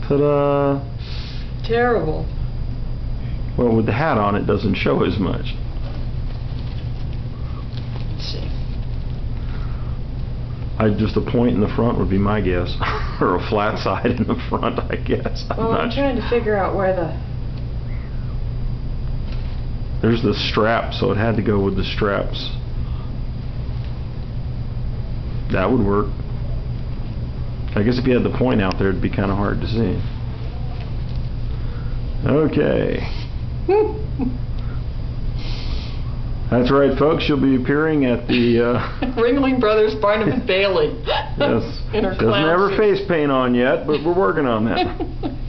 Ta-da! Terrible. Well, with the hat on, it doesn't show as much. Let's see. Just a point in the front would be my guess. Or a flat side in the front, I guess. I'm trying to figure out where the... There's the strap, so it had to go with the straps. That would work. I guess if you had the point out there, it'd be kind of hard to see. Okay. That's right, folks. She'll be appearing at the Ringling Brothers Barnum and Bailey. Yes. In her Doesn't have her suit. face paint on yet, but we're working on that.